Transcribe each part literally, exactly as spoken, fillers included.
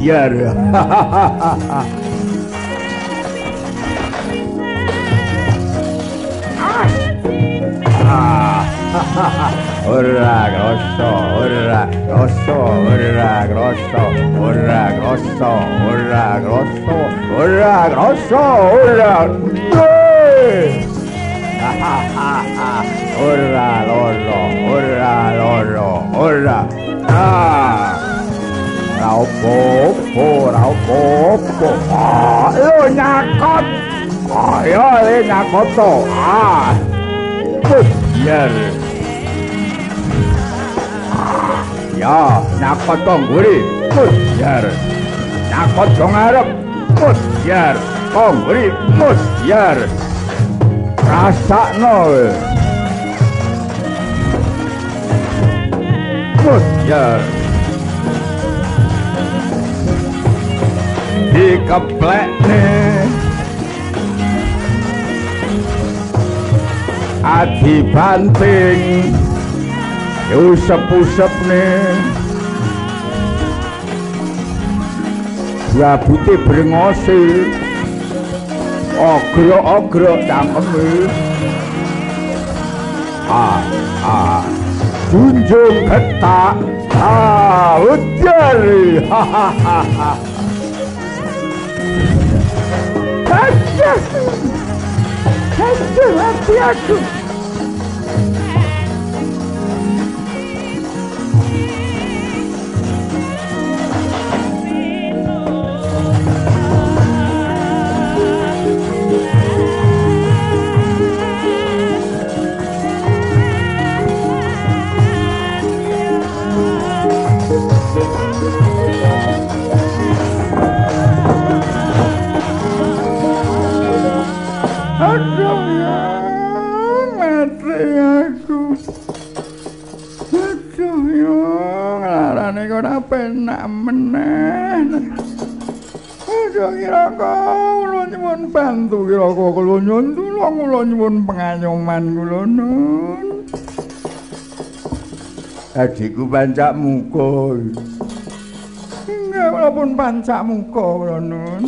biar. Ora kroso, ora kroso, ora kroso, ora kroso, ora kroso, ora kroso, ora. Ora loro, ora loro, ora. Ah. Ora opo, ora opo. Ah, lo nyakot. Ah, ya le nyakot to. Ah. Biar. Ya, nyakot to ngguri. Biar. Nyakot dong arep. Biar. To ngguri. Biar. Rasakno. Biar. Dikeplekne. Adi banting usep-usepne rabuté brengose ogro-ogro cangkeme ah ah junjung ketak ah ujar hahaha hahaha hahaha hati aku. Penak meneh. Aja kira kula nyuwun bantu kira kula nyuwun tulung kula nyuwun pengayoman kula nun. Adikku pancak muka. Enggak walaupun pancak muka kula nun.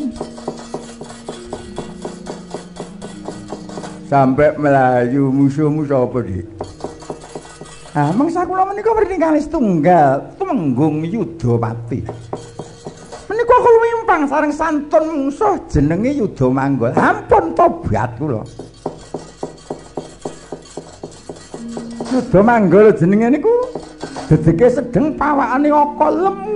Sampai melayu musuhmu sapa, Dik? Ah, mangsa kula menika pernikahan setunggal, tumenggung Yudapati. Menika kula mimpang sareng santun mungsuh jenenge Yudamanggala. Ampun tobat kula. Yudamanggala jenenge niku dedeke sedeng pawakane aka lemu.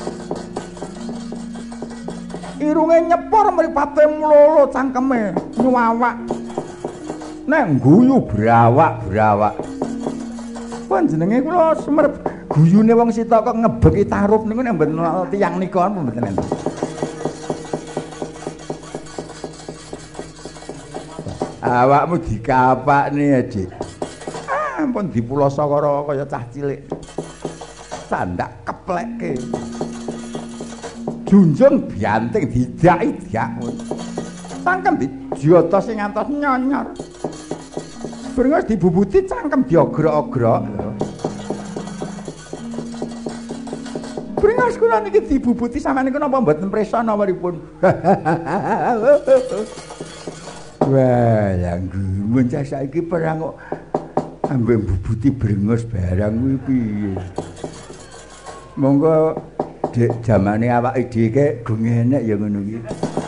Irunge nyepor mripate mlolo cangkeme nyuwawak. Nek guyu brawak-brawak. Panjenenge kula semerep guyune wong sita kok ngebeki tarup niku nek mboten tiyang nika mboten enten. Awakmu dikapakne, Dik. Ah, ampun dipuloso karo kaya cah cilik. Sandak keplekke. Junjung bianting didak-idak. Cangkem dijotos sing ngantos nyonyor. Brengas dibubuti cangkem diogrok-ogrok. Brengas kula niki dibubuti sampeyan niku napa mboten presa nawaripun. Wah, yang gumun cah saiki perang kok ambek bubuti brengas barang kuwi piye. Monggo dek jamane awake dhewe kek gung enek ya ngono iki.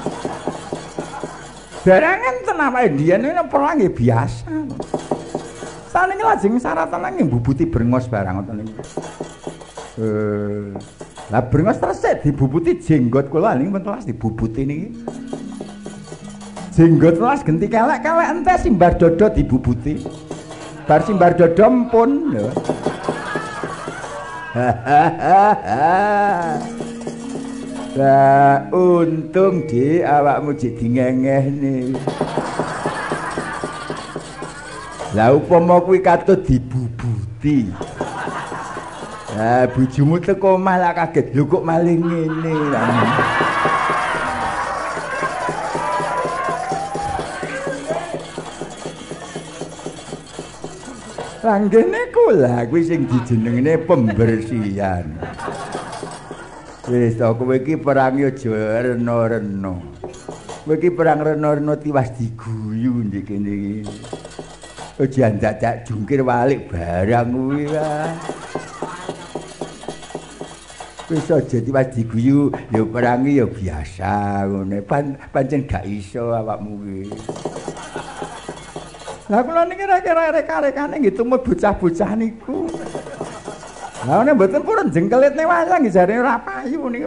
Barangan tenan awake dhewe niku perang nggih biasa. Saniki lajeng syaratan nggih bubuti brengos barang ngoten niku. Eh, lah brengos resik dibubuti jenggot kula niki men telas dibubuti niki. Jenggot telas genti kelek-kelek ente simbar dodo dibubuti. Bar simbar dodo empun lho. Lah untung Dik awakmu jek dingengehne. Lah upama kuwi katut dibubuti. Lah bojomu teko malah kaget, lho kok maling ngene. Lah ngene kula kuwi sing dijenengne pembersihan. Wis to kowe iki perang yo aja reno-reno. Kowe iki perang reno-reno tiwas diguyu ndek kene iki. Aja dadak jungkir balik barang kuwi wae. Wis aja tiwas diguyu, yo perang yo biasa ngene. Pan pancen gak iso awakmu kuwi. Lah kula niki rek-rek-rekane nggih tumut bocah-bocah niku. Lah nek mboten purun jengkelitne wayang nggih jarene ora payu niku.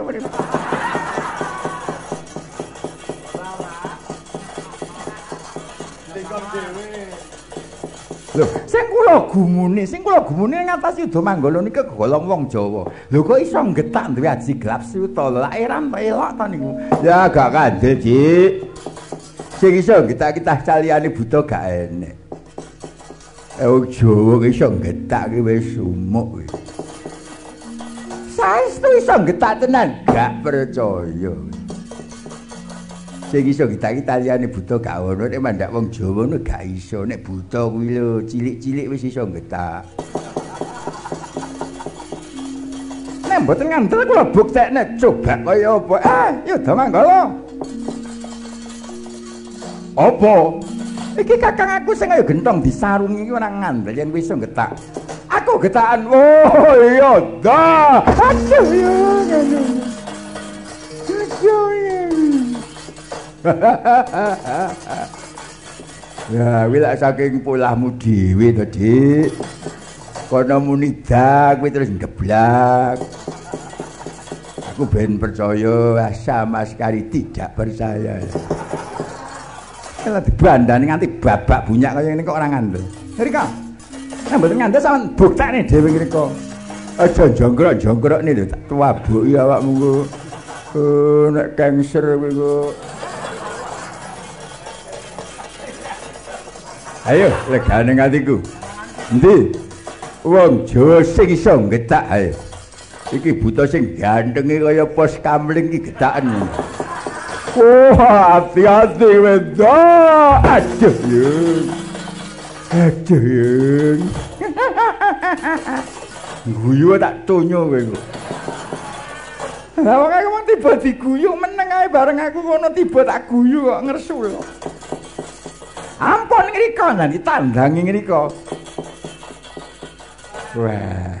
Lho, sing kula gumune, sing kula gumune ngatasi Yuda Manggala niki kegolong wong Jawa. Lho kok iso getak duwe aji gelap suta. Lah eram ta elok ta niku. Ya gak kandel, Dik. Sing iso getak-getak caliyane buta gak enek. Eh wong Jawa iso getak ki wis sumuk wis. Saestu iso getak tenan, gak percaya. Sing iso getak-getak liyane buta gak ono, nek mandak wong Jawa ngono gak iso. Nek buta kuwi lho, cilik-cilik wis iso getak. Nek mboten ngandel kula buktekne coba kaya apa. Eh, Yuda Manggala. Apa? Iki kakang aku sing kaya gentong disarungi iki ora ngandel yen wis iso getak. Aku getakan. Oh iya dah. Aduh ya ngono. Aduh ya. Ya kuwi lak saking polahmu dhewe to, Dik. Kono muni dak kuwi terus ngeblak. Aku ben percaya sama sekali tidak percaya. Kalau dibandani nganti babak bunyak kaya ngene kok ora ngandel. Ngrika. Nek mboten ngandel sampean buktekne dhewe ngrika. Aja jongkrok-jongkrokne lho tak tuwabuki awakmu kok. Oh nek cancer kuwi kok. Ayo legane ngatiku. Endi? Wong Jawa sing iso getak ae. Iki buta sing gantenge kaya pos kamling iki getaken. Oh, hati-hati wedo. Aduh, Yung. Aduh, Yung. Guyu tak tonyo kowe. Lah wong aku tiba diguyu meneng ae bareng aku ngono tiba tak guyu kok ngersul. Ampun ngrika nang ditandangi ngrika. Wah.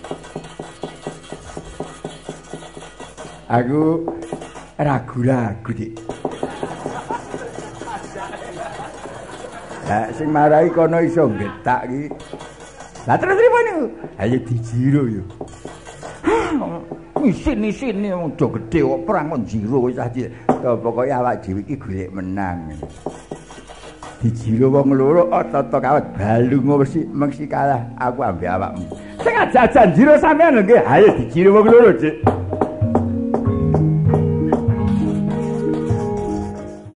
Aku ragu-ragu, Dik. Lah sing marahi kono iso getak iki. Lah terus ripo niku? Ayo dijiro yo. Isin-isin wong do gedhe kok perang kok jiro wis aja. Pokoke awak dhewe iki golek menang. Dijiro wong loro otot kawet balung mesti mesti kalah aku ambek awakmu. Sing aja-aja jiro sampean lho nggih. Ayo dijiro wong loro, Dik.